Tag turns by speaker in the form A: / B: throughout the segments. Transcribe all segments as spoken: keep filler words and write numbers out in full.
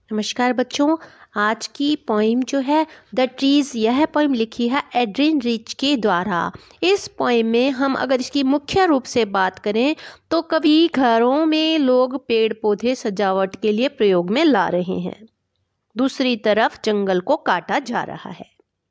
A: नमस्कार बच्चों, आज की पोइम जो है द ट्रीज़, यह पोइम लिखी है एड्रिन रिच के द्वारा। इस पोइम में हम अगर इसकी मुख्य रूप से बात करें तो कभी घरों में लोग पेड़ पौधे सजावट के लिए प्रयोग में ला रहे हैं, दूसरी तरफ जंगल को काटा जा रहा है।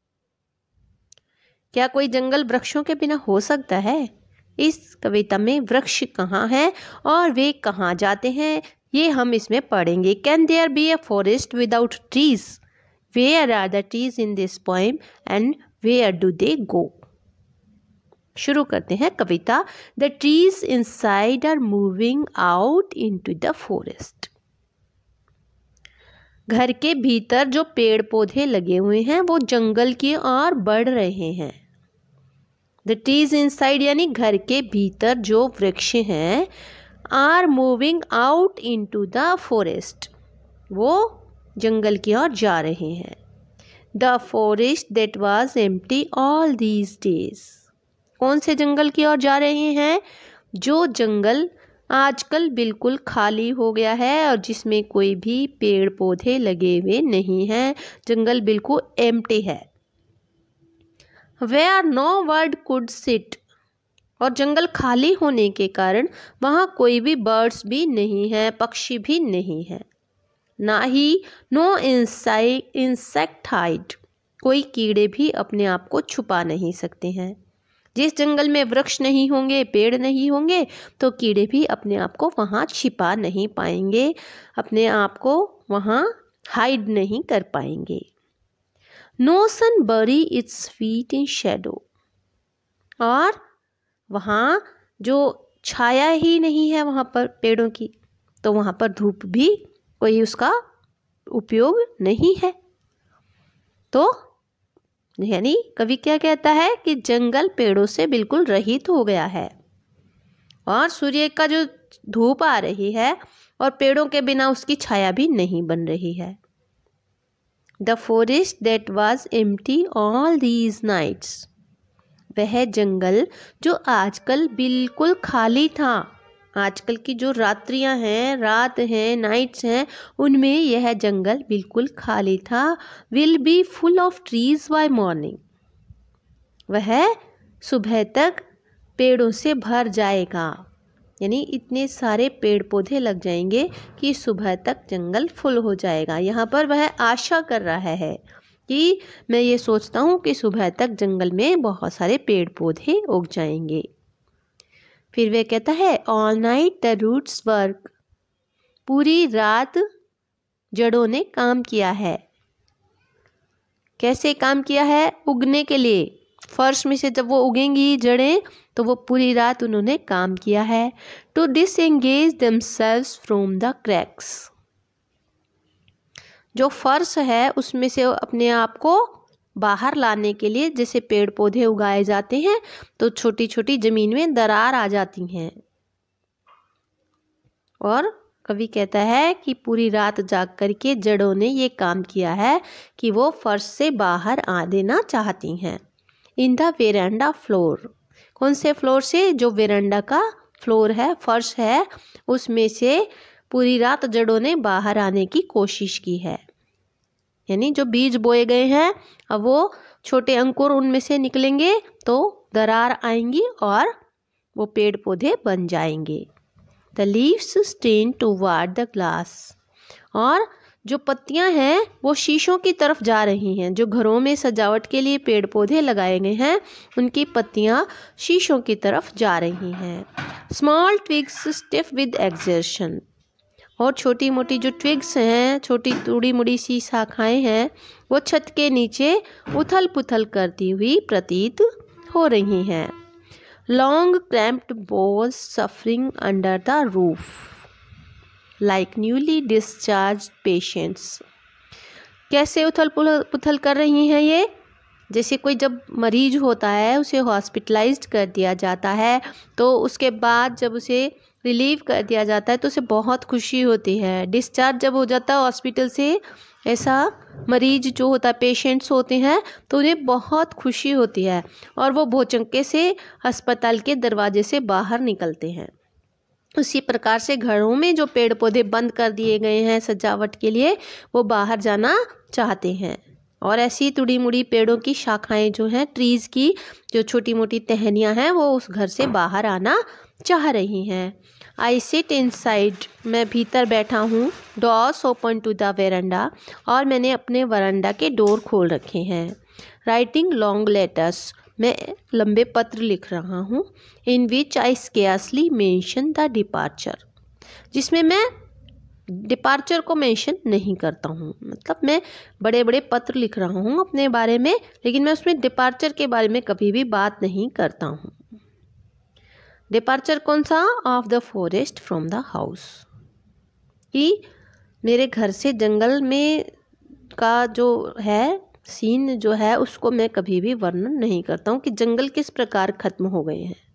A: क्या कोई जंगल वृक्षों के बिना हो सकता है? इस कविता में वृक्ष कहाँ हैं और वे कहाँ जाते हैं, ये हम इसमें पढ़ेंगे। Can there be a forest without trees? Where are the trees in this poem and where do they go? शुरू करते हैं कविता। The trees inside are moving out into the forest. घर के भीतर जो पेड़ पौधे लगे हुए हैं वो जंगल की ओर बढ़ रहे हैं। द ट्रीज इनसाइड यानी घर के भीतर जो वृक्ष हैं, are moving out into the forest, वो जंगल की ओर जा रहे हैं। The forest that was empty all these days. कौन से जंगल की ओर जा रहे हैं? जो जंगल आजकल बिल्कुल खाली हो गया है और जिसमें कोई भी पेड़ पौधे लगे हुए नहीं हैं, जंगल बिल्कुल एम्प्टी है। Where no bird could sit, और जंगल खाली होने के कारण वहाँ कोई भी बर्ड्स भी नहीं है, पक्षी भी नहीं है, ना ही नो इंसेक्टाइड, कोई कीड़े भी अपने आप को छुपा नहीं सकते हैं। जिस जंगल में वृक्ष नहीं होंगे, पेड़ नहीं होंगे, तो कीड़े भी अपने आप को वहाँ छिपा नहीं पाएंगे, अपने आप को वहाँ हाइड नहीं कर पाएंगे। नो सन बरी इट्स फीट इन शैडो, और वहाँ जो छाया ही नहीं है वहाँ पर पेड़ों की, तो वहाँ पर धूप भी कोई उसका उपयोग नहीं है। तो यानी कवि क्या कहता है कि जंगल पेड़ों से बिल्कुल रहित हो गया है और सूर्य का जो धूप आ रही है और पेड़ों के बिना उसकी छाया भी नहीं बन रही है। The forest that was empty all these nights, वह जंगल जो आजकल बिल्कुल खाली था, आजकल की जो रात्रियां हैं, रात हैं, नाइट्स हैं, उनमें यह जंगल बिल्कुल खाली था। Will be full of trees by morning, वह सुबह तक पेड़ों से भर जाएगा, यानी इतने सारे पेड़ पौधे लग जाएंगे कि सुबह तक जंगल फुल हो जाएगा। यहाँ पर वह आशा कर रहा है कि मैं ये सोचता हूँ कि सुबह तक जंगल में बहुत सारे पेड़ पौधे उग जाएंगे। फिर वह कहता है all night the roots work, पूरी रात जड़ों ने काम किया है। कैसे काम किया है? उगने के लिए, फर्श में से जब वो उगेंगी जड़ें तो वो पूरी रात उन्होंने काम किया है। To disengage themselves from the cracks, जो फर्श है उसमें से अपने आप को बाहर लाने के लिए, जैसे पेड़ पौधे उगाए जाते हैं तो छोटी छोटी जमीन में दरार आ जाती हैं, और कवि कहता है कि पूरी रात जाग करके जड़ों ने ये काम किया है कि वो फर्श से बाहर आ देना चाहती हैं। इन द वेरांडा फ्लोर, कौन से फ्लोर से? जो वेरांडा का फ्लोर है, फर्श है, उसमें से पूरी रात जड़ों ने बाहर आने की कोशिश की है। यानी जो बीज बोए गए हैं, अब वो छोटे अंकुर उनमें से निकलेंगे तो दरार आएंगी और वो पेड़ पौधे बन जाएंगे। The leaves strain toward the glass, और जो पत्तियां हैं वो शीशों की तरफ जा रही हैं। जो घरों में सजावट के लिए पेड़ पौधे लगाए गए हैं, उनकी पत्तियां शीशों की तरफ जा रही हैं। Small twigs stiff with exertion, और छोटी मोटी जो ट्विग्स हैं, छोटी टूड़ी मुड़ी सी शाखाएं हैं, वो छत के नीचे उथल पुथल करती हुई प्रतीत हो रही हैं। Long cramped boles suffering under the roof like newly discharged patients. कैसे उथल पुथल कर रही हैं ये? जैसे कोई जब मरीज होता है, उसे हॉस्पिटलाइज्ड कर दिया जाता है, तो उसके बाद जब उसे रिलीव कर दिया जाता है तो उसे बहुत खुशी होती है। डिस्चार्ज जब हो जाता है हॉस्पिटल से, ऐसा मरीज जो होता है, पेशेंट्स होते हैं, तो उन्हें बहुत खुशी होती है और वो भौचक्के से अस्पताल के दरवाजे से बाहर निकलते हैं। उसी प्रकार से घरों में जो पेड़ पौधे बंद कर दिए गए हैं सजावट के लिए, वो बाहर जाना चाहते हैं। और ऐसी तुड़ी मुड़ी पेड़ों की शाखाएं जो हैं, ट्रीज़ की जो छोटी मोटी टहनियाँ हैं, वो उस घर से बाहर आना चाह रही हैं। आई सिट इनसाइड, मैं भीतर बैठा हूँ। Doors open to the veranda, और मैंने अपने वरांडा के डोर खोल रखे हैं। राइटिंग लॉन्ग लेटर्स, मैं लंबे पत्र लिख रहा हूँ। In which I scarcely mention the departure, जिसमें मैं डिपार्चर को मेंशन नहीं करता हूँ। मतलब मैं बड़े बड़े पत्र लिख रहा हूँ अपने बारे में, लेकिन मैं उसमें डिपार्चर के बारे में कभी भी बात नहीं करता हूँ। डिपार्चर कौन सा? Of the forest from the house, कि मेरे घर से जंगल में का जो है सीन जो है, उसको मैं कभी भी वर्णन नहीं करता हूँ कि जंगल किस प्रकार ख़त्म हो गए हैं।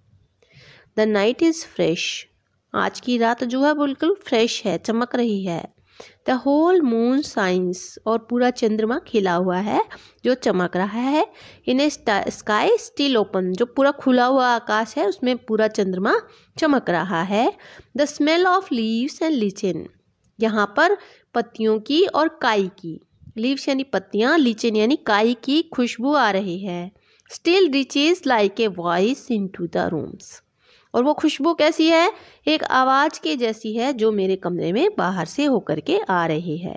A: द नाइट इज़ फ्रेश, आज की रात जो है बिल्कुल फ्रेश है, चमक रही है। द होल मून साइंस, और पूरा चंद्रमा खिला हुआ है जो चमक रहा है। In a sky still open, जो पूरा खुला हुआ आकाश है उसमें पूरा चंद्रमा चमक रहा है। The smell of leaves and lichen, यहाँ पर पत्तियों की और काई की, लीव्स यानी पत्तियाँ, लिचेन यानी काई की खुशबू आ रही है। Still reaches like a voice into the rooms, और वो खुशबू कैसी है? एक आवाज़ के जैसी है जो मेरे कमरे में बाहर से होकर के आ रही है।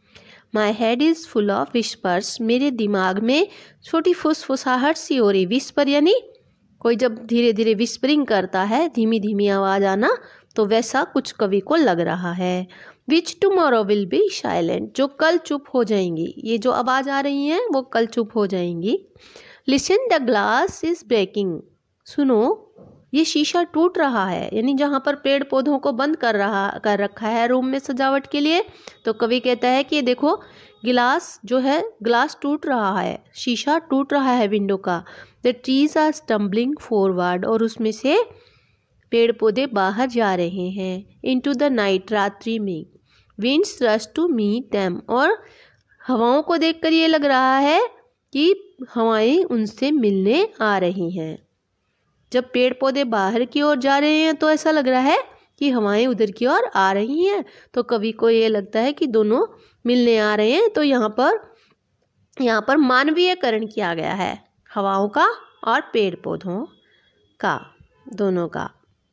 A: My head is full of whispers, मेरे दिमाग में छोटी फुसफुसाहट सी हो रही। विस्पर यानी कोई जब धीरे धीरे विस्परिंग करता है, धीमी धीमी आवाज़ आना, तो वैसा कुछ कवि को लग रहा है। Which tomorrow will be silent, जो कल चुप हो जाएंगी। ये जो आवाज़ आ रही हैं वो कल चुप हो जाएंगी। Listen the glass is breaking, सुनो ये शीशा टूट रहा है। यानी जहाँ पर पेड़ पौधों को बंद कर रहा कर रखा है रूम में सजावट के लिए, तो कवि कहता है कि देखो गिलास जो है, ग्लास टूट रहा है, शीशा टूट रहा है विंडो का। The trees are stumbling forward, और उसमें से पेड़ पौधे बाहर जा रहे हैं। इनटू द नाइट, रात्रि में। Winds rush to meet them, और हवाओं को देखकर ये लग रहा है कि हवाएं उनसे मिलने आ रही हैं। जब पेड़ पौधे बाहर की ओर जा रहे हैं तो ऐसा लग रहा है कि हवाएं उधर की ओर आ रही हैं, तो कवि को ये लगता है कि दोनों मिलने आ रहे हैं। तो यहाँ पर यहाँ पर मानवीयकरण किया गया है हवाओं का और पेड़ पौधों का, दोनों का।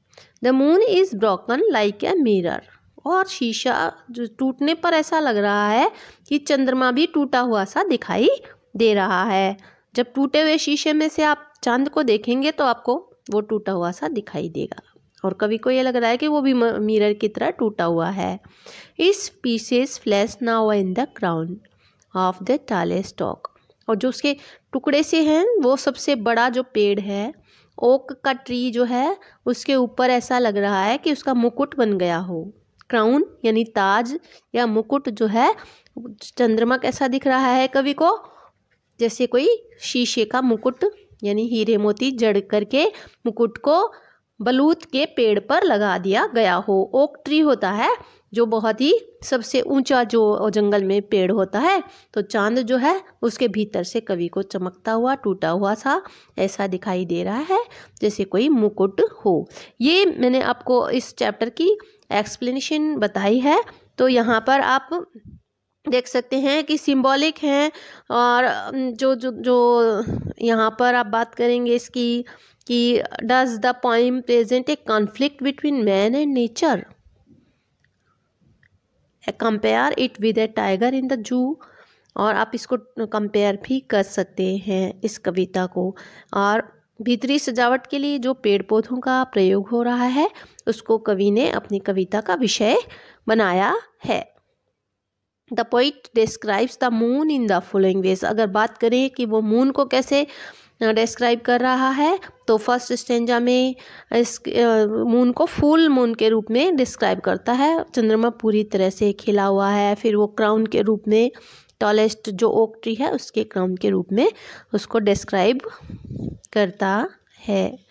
A: The moon is broken like a mirror, और शीशा जो टूटने पर ऐसा लग रहा है कि चंद्रमा भी टूटा हुआ सा दिखाई दे रहा है। जब टूटे हुए शीशे में से आप चांद को देखेंगे तो आपको वो टूटा हुआ सा दिखाई देगा, और कवि को ये लग रहा है कि वो भी मिरर की तरह टूटा हुआ है। Its pieces flash now in the crown of the tallest stalk, और जो उसके टुकड़े से हैं वो सबसे बड़ा जो पेड़ है, ओक का ट्री जो है, उसके ऊपर ऐसा लग रहा है कि उसका मुकुट बन गया हो। क्राउन यानी ताज या मुकुट जो है, चंद्रमा कैसा दिख रहा है कवि को? जैसे कोई शीशे का मुकुट, यानी हीरे मोती जड़ करके मुकुट को बलूत के पेड़ पर लगा दिया गया हो। ओक ट्री होता है जो बहुत ही सबसे ऊंचा जो जंगल में पेड़ होता है, तो चांद जो है उसके भीतर से कवि को चमकता हुआ टूटा हुआ सा ऐसा दिखाई दे रहा है जैसे कोई मुकुट हो। ये मैंने आपको इस चैप्टर की एक्सप्लेनेशन बताई है। तो यहाँ पर आप देख सकते हैं कि सिंबॉलिक हैं, और जो जो जो यहाँ पर आप बात करेंगे इसकी कि does the poem present a conflict between man and nature, compare it with a tiger in the zoo, और आप इसको कंपेयर भी कर सकते हैं इस कविता को। और भीतरी सजावट के लिए जो पेड़ पौधों का प्रयोग हो रहा है उसको कवि ने अपनी कविता का विषय बनाया है। The poet describes the moon in the following ways, अगर बात करें कि वो मून को कैसे डिस्क्राइब कर रहा है, तो फर्स्ट स्टेंजा में इस मून को फुल मून के रूप में डिस्क्राइब करता है। चंद्रमा पूरी तरह से खिला हुआ है, फिर वो क्राउन के रूप में, टॉलेस्ट जो ओक ट्री है उसके क्राउन के रूप में उसको डिस्क्राइब करता है।